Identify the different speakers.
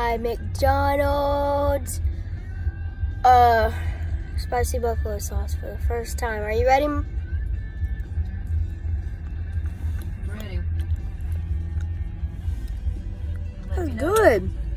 Speaker 1: try McDonald's spicy buffalo sauce for the first time. Are you ready?
Speaker 2: Ready.
Speaker 1: That's good.